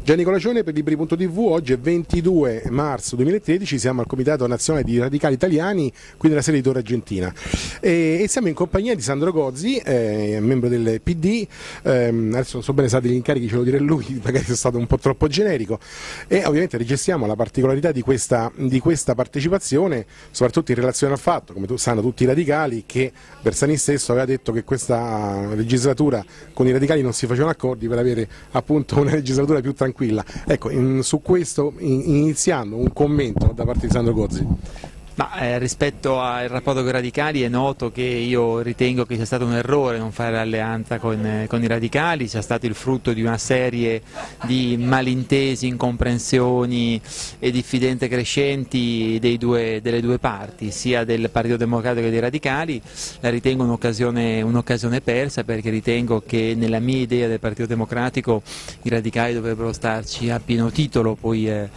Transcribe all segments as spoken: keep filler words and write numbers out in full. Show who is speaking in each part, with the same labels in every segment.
Speaker 1: Gianni Colacione per Libri punto t v. Oggi è ventidue marzo duemilatredici, siamo al Comitato Nazionale di Radicali Italiani, qui nella sede di Torre Argentina, e, e siamo in compagnia di Sandro Gozzi, eh, membro del P D. Eh, adesso non so bene se ha degli incarichi, ce lo dire lui, magari è stato un po' troppo generico, e ovviamente registriamo la particolarità di questa, di questa partecipazione, soprattutto in relazione al fatto, come tu, sanno tutti i radicali, che Bersani stesso aveva detto che questa legislatura con i radicali non si facevano accordi per avere appunto una legislatura più tranquilla. Ecco, in, su questo in, iniziando un commento da parte di Sandro Gozzi.
Speaker 2: Ma, eh, rispetto al rapporto con i radicali è noto che io ritengo che sia stato un errore non fare l'alleanza con, eh, con i radicali, sia stato il frutto di una serie di malintesi, incomprensioni e diffidenze crescenti dei due, delle due parti, sia del Partito Democratico che dei radicali. La ritengo un'occasione un'occasione persa, perché ritengo che nella mia idea del Partito Democratico i radicali dovrebbero starci a pieno titolo, poi eh,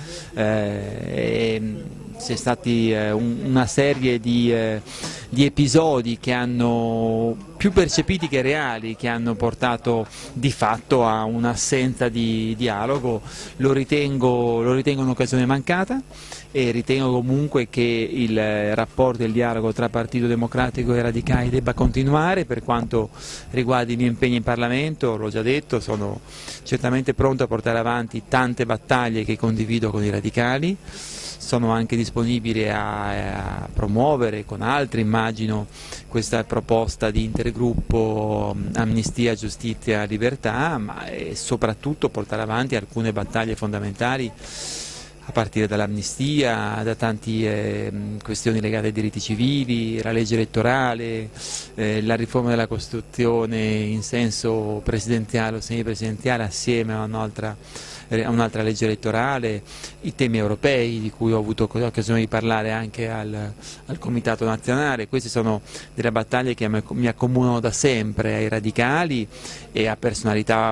Speaker 2: eh, c'è stati eh, un, una serie di, eh, di episodi che hanno più percepiti che reali, che hanno portato di fatto a un'assenza di dialogo. Lo ritengo, lo ritengo un'occasione mancata, e ritengo comunque che il rapporto e il dialogo tra Partito Democratico e Radicali debba continuare. Per quanto riguarda i miei impegni in Parlamento, l'ho già detto, sono certamente pronto a portare avanti tante battaglie che condivido con i radicali. Sono anche disponibile a, a promuovere con altri, immagino, questa proposta di intergruppo Amnistia, Giustizia, Libertà, ma e soprattutto portare avanti alcune battaglie fondamentali, a partire dall'amnistia, da tante eh, questioni legate ai diritti civili, la legge elettorale, eh, la riforma della Costituzione in senso presidenziale o semipresidenziale, assieme a un'altra a un'altra legge elettorale, i temi europei di cui ho avuto occasione di parlare anche al, al Comitato Nazionale. Queste sono delle battaglie che mi accomunano da sempre ai radicali e a personalità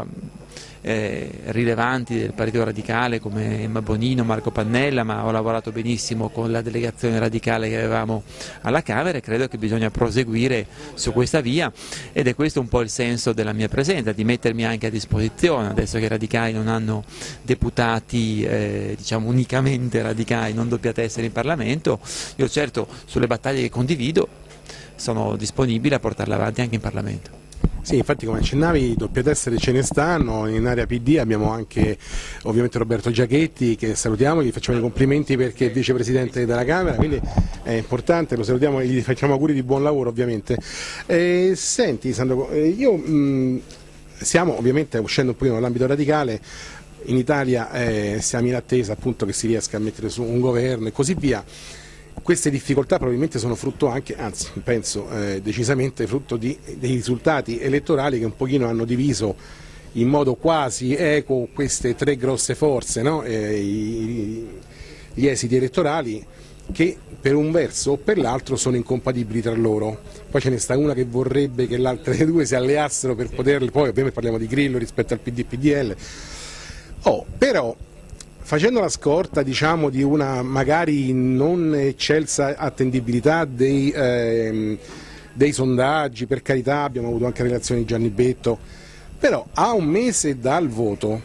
Speaker 2: Eh, rilevanti del Partito Radicale come Emma Bonino, Marco Pannella, ma ho lavorato benissimo con la delegazione radicale che avevamo alla Camera, e credo che bisogna proseguire su questa via, ed è questo un po' il senso della mia presenza, di mettermi anche a disposizione, adesso che i radicali non hanno deputati eh, diciamo unicamente radicali, non doppia testa in Parlamento. Io certo sulle battaglie che condivido sono disponibile a portarle avanti anche in Parlamento.
Speaker 1: Sì, infatti, come accennavi, doppie teste ce ne stanno. In area P D abbiamo anche ovviamente Roberto Giachetti, che salutiamo, gli facciamo i complimenti perché è vicepresidente della Camera, quindi è importante, lo salutiamo e gli facciamo auguri di buon lavoro ovviamente. Eh, senti Sandro, io mh, stiamo ovviamente uscendo un pochino dall'ambito radicale. In Italia eh, siamo in attesa appunto che si riesca a mettere su un governo e così via. Queste difficoltà probabilmente sono frutto anche, anzi penso eh, decisamente frutto di, dei risultati elettorali che un pochino hanno diviso in modo quasi equo queste tre grosse forze, no? eh, i, gli esiti elettorali, che per un verso o per l'altro sono incompatibili tra loro. Poi ce ne sta una che vorrebbe che le altre due si alleassero per poterle, poi ovviamente parliamo di Grillo rispetto al P D P D L. Oh, però facendo la scorta, diciamo, di una magari non eccelsa attendibilità dei, ehm, dei sondaggi, per carità abbiamo avuto anche relazioni di Gianni Betto, però a un mese dal voto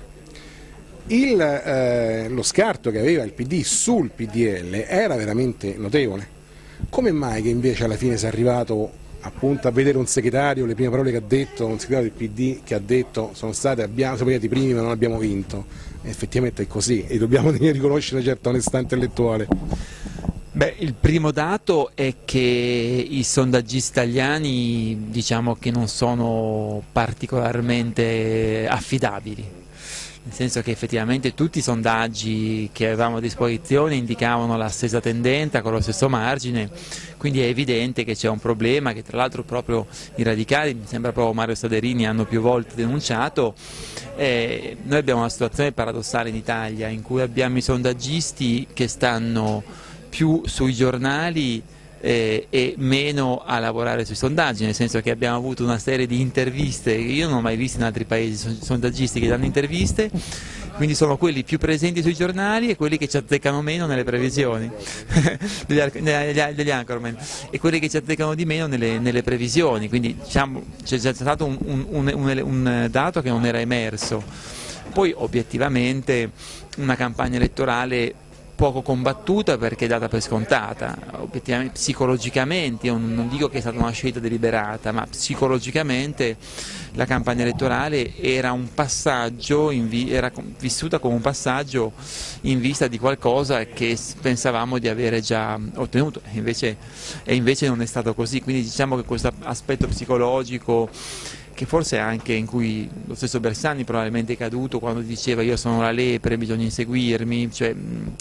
Speaker 1: il, eh, lo scarto che aveva il P D sul P D L era veramente notevole. Come mai che invece alla fine si è arrivato appunto a vedere un segretario, le prime parole che ha detto, un segretario del P D che ha detto sono state, abbiamo, siamo arrivati primi ma non abbiamo vinto? Effettivamente è così e dobbiamo riconoscere una certa onestà intellettuale.
Speaker 2: Beh, il primo dato è che i sondaggisti italiani, diciamo che non sono particolarmente affidabili, nel senso che effettivamente tutti i sondaggi che avevamo a disposizione indicavano la stessa tendenza con lo stesso margine, quindi è evidente che c'è un problema che tra l'altro proprio i radicali, mi sembra proprio Mario Staderini, hanno più volte denunciato. Eh, noi abbiamo una situazione paradossale in Italia in cui abbiamo i sondaggisti che stanno più sui giornali Eh, e meno a lavorare sui sondaggi, nel senso che abbiamo avuto una serie di interviste che io non ho mai visto in altri paesi, sondaggisti che danno interviste, quindi sono quelli più presenti sui giornali e quelli che ci azzeccano meno nelle previsioni degli, degli, degli anchorman, e quelli che ci azzeccano di meno nelle, nelle previsioni, quindi diciamo, c'è stato un, un, un, un dato che non era emerso Poi obiettivamente una campagna elettorale poco combattuta perché è data per scontata, obiettivamente, psicologicamente, io non dico che è stata una scelta deliberata, ma psicologicamente la campagna elettorale era un passaggio, in vi, era vissuta come un passaggio in vista di qualcosa che pensavamo di avere già ottenuto, e invece, e invece non è stato così, quindi diciamo che questo aspetto psicologico, che forse anche in cui lo stesso Bersani probabilmente è caduto quando diceva io sono la lepre, bisogna inseguirmi, cioè,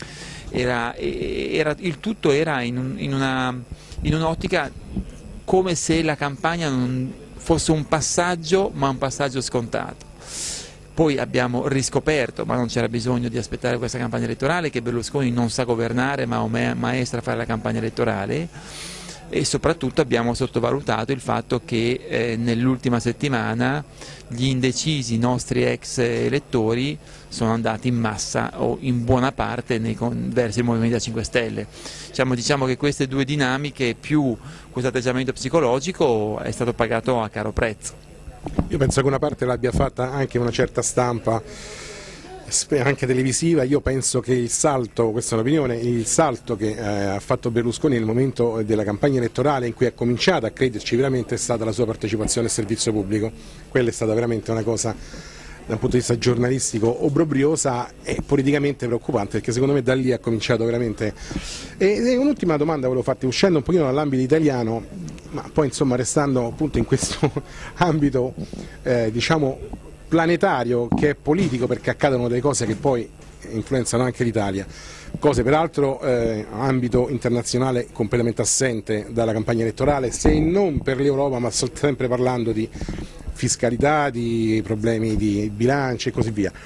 Speaker 2: era, era, il tutto era in, un, in, una, in un'ottica come se la campagna non fosse un passaggio, ma un passaggio scontato. Poi abbiamo riscoperto, ma non c'era bisogno di aspettare questa campagna elettorale, che Berlusconi non sa governare ma è un maestro a fare la campagna elettorale, e soprattutto abbiamo sottovalutato il fatto che eh, nell'ultima settimana gli indecisi nostri ex elettori sono andati in massa o in buona parte nei, verso il Movimento cinque Stelle. Diciamo, diciamo che queste due dinamiche più questo atteggiamento psicologico è stato pagato a caro prezzo.
Speaker 1: Io penso che una parte l'abbia fatta anche una certa stampa, anche televisiva. Io penso che il salto, questa è un'opinione, il salto che eh, ha fatto Berlusconi nel momento della campagna elettorale in cui ha cominciato a crederci veramente è stata la sua partecipazione al servizio pubblico. Quella è stata veramente una cosa da un punto di vista giornalistico obbrobriosa e politicamente preoccupante, perché secondo me da lì ha cominciato veramente. E, e un'ultima domanda volevo farti, uscendo un pochino dall'ambito italiano, ma poi insomma restando appunto in questo ambito eh, diciamo planetario, che è politico, perché accadono delle cose che poi influenzano anche l'Italia, cose peraltro eh, ambito internazionale completamente assente dalla campagna elettorale, se non per l'Europa ma sempre parlando di fiscalità, di problemi di bilancio e così via.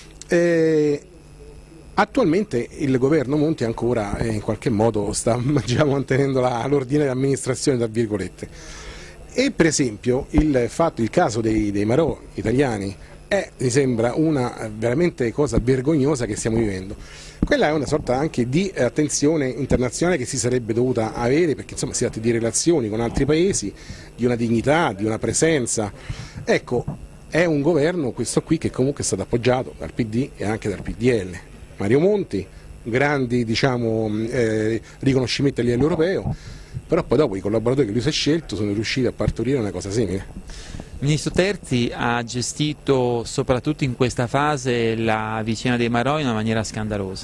Speaker 1: Eh, attualmente il governo Monti ancora eh, in qualche modo sta diciamo, mantenendo l'ordine dell'amministrazione tra virgolette. E per esempio il, fatto, il caso dei, dei marò italiani è, mi sembra, una veramente cosa vergognosa che stiamo vivendo. Quella è una sorta anche di attenzione internazionale che si sarebbe dovuta avere, perché insomma si tratta di relazioni con altri paesi, di una dignità, di una presenza. Ecco, è un governo questo qui che comunque è stato appoggiato dal P D e anche dal P D L. Mario Monti, grandi diciamo, eh, riconoscimenti a livello europeo, però poi dopo i collaboratori che lui si è scelto sono riusciti a partorire una cosa simile.
Speaker 2: Il ministro Terzi ha gestito soprattutto in questa fase la vicenda dei marò in una maniera scandalosa,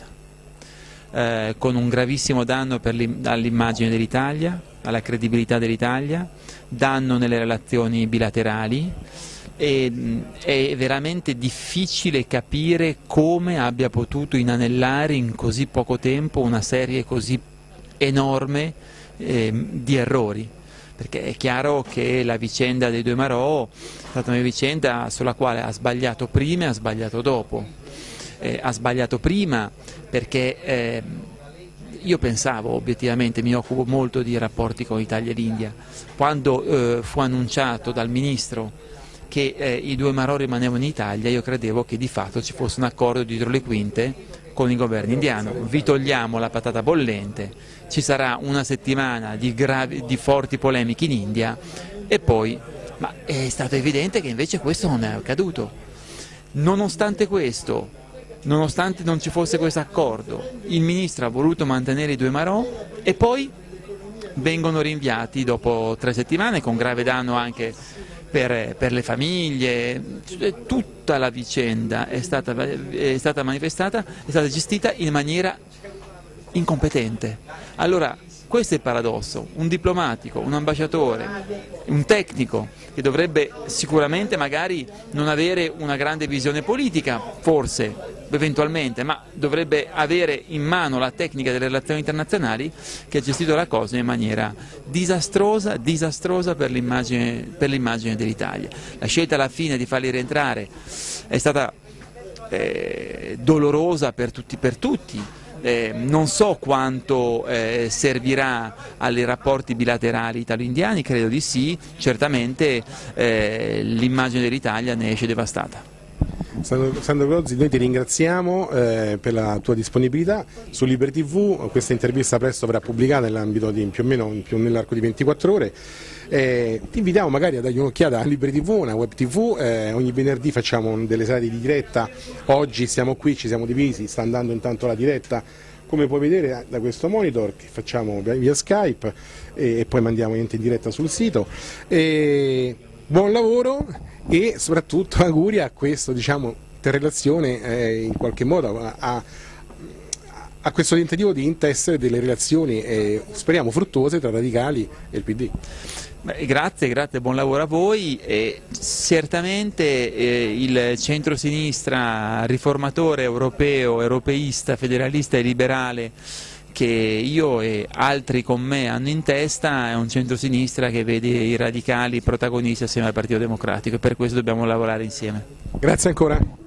Speaker 2: eh, con un gravissimo danno all'immagine dell'Italia, alla credibilità dell'Italia, danno nelle relazioni bilaterali. E, è veramente difficile capire come abbia potuto inanellare in così poco tempo una serie così enorme eh, di errori, perché è chiaro che la vicenda dei due marò è stata una vicenda sulla quale ha sbagliato prima e ha sbagliato dopo. Eh, ha sbagliato prima perché eh, io pensavo, obiettivamente mi occupo molto di rapporti con l'Italia e l'India, quando eh, fu annunciato dal ministro che eh, i due marò rimanevano in Italia, io credevo che di fatto ci fosse un accordo dietro le quinte con il governo indiano. Vi togliamo la patata bollente, ci sarà una settimana di, gravi, di forti polemiche in India e poi, ma è stato evidente che invece questo non è accaduto. Nonostante questo, nonostante non ci fosse questo accordo, il ministro ha voluto mantenere i due marò e poi vengono rinviati dopo tre settimane con grave danno anche Per, per le famiglie. Tutta la vicenda è stata, è stata manifestata, è stata gestita in maniera incompetente. Allora, questo è il paradosso: un diplomatico, un ambasciatore, un tecnico che dovrebbe sicuramente magari non avere una grande visione politica, forse, eventualmente, ma dovrebbe avere in mano la tecnica delle relazioni internazionali, che ha gestito la cosa in maniera disastrosa, disastrosa per l'immagine, per l'immagine dell'Italia. La scelta alla fine di farli rientrare è stata eh, dolorosa per tutti, per tutti. Eh, non so quanto eh, servirà ai rapporti bilaterali italo-indiani, credo di sì, certamente eh, l'immagine dell'Italia ne esce devastata.
Speaker 1: Sandro, Sandro Grozzi, noi ti ringraziamo eh, per la tua disponibilità su Liberi tivù. Questa intervista presto verrà pubblicata nell'ambito di più o meno più nell'arco di ventiquattro ore. Eh, ti invitiamo magari a dargli un'occhiata a Liberi tivù, una web tivù, eh, ogni venerdì facciamo delle serate di diretta. Oggi siamo qui, ci siamo divisi, sta andando intanto la diretta, come puoi vedere da questo monitor che facciamo via Skype e, e poi mandiamo in diretta sul sito. E buon lavoro e soprattutto auguri a questo, diciamo, relazione eh, in qualche modo a, a, a questo tentativo di intessere delle relazioni eh, speriamo fruttuose tra radicali e il P D.
Speaker 2: Beh, grazie, grazie, buon lavoro a voi. E certamente eh, il centro-sinistra riformatore europeo, europeista, federalista e liberale che io e altri con me hanno in testa è un centro-sinistra che vede i radicali protagonisti assieme al Partito Democratico e per questo dobbiamo lavorare insieme.
Speaker 1: Grazie ancora.